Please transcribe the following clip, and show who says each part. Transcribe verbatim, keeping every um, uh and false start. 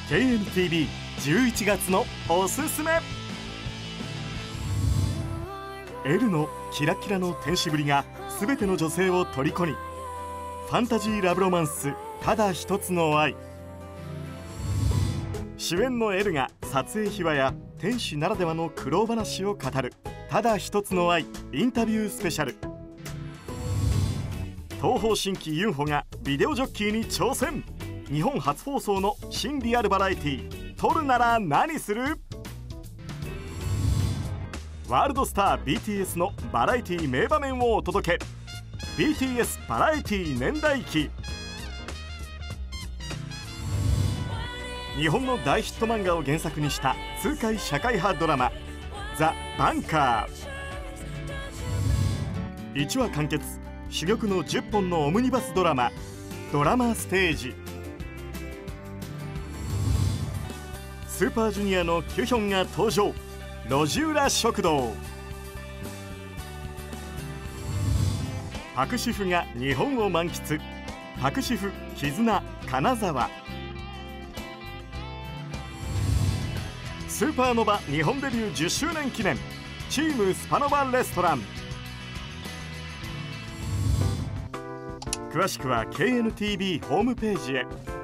Speaker 1: ケーエヌティービーじゅういちがつのおすすめ。エルのキラキラの天使ぶりが全ての女性を虜に。ファンタジーラブロマンスただ一つの愛。主演のエルが撮影秘話や天使ならではの苦労話を語るただ一つの愛インタビュースペシャル。東方神起ユンホがビデオジョッキーに挑戦。日本初放送の新リアルバラエティー撮るなら何する。ワールドスター ビーティーエス のバラエティ名場面をお届け。 ビーティーエス バラエティ年代記。日本の大ヒット漫画を原作にした痛快社会派ドラマ「ザ・バンカー」。いちわ完結珠玉のじゅっぽんのオムニバスドラマ「ドラマステージ」。スーパージュニアのキュヒョンが登場。路地裏食堂。パクシフが日本を満喫。パクシフ絆金沢。スーパーノバ日本デビューじゅっしゅうねん記念チームスパノバレストラン。詳しくは ケーエヌティービー ホームページへ。